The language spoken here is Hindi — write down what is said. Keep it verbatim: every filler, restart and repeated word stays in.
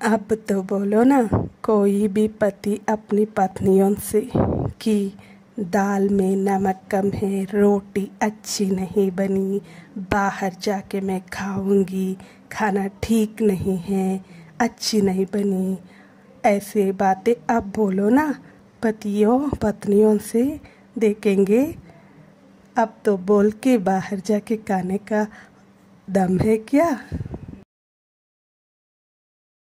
अब तो बोलो ना कोई भी पति अपनी पत्नियों से कि दाल में नमक कम है, रोटी अच्छी नहीं बनी, बाहर जाके मैं खाऊंगी, खाना ठीक नहीं है, अच्छी नहीं बनी, ऐसे बातें अब बोलो ना पतियों पत्नियों से। देखेंगे अब तो बोल के बाहर जाके खाने का दम है क्या।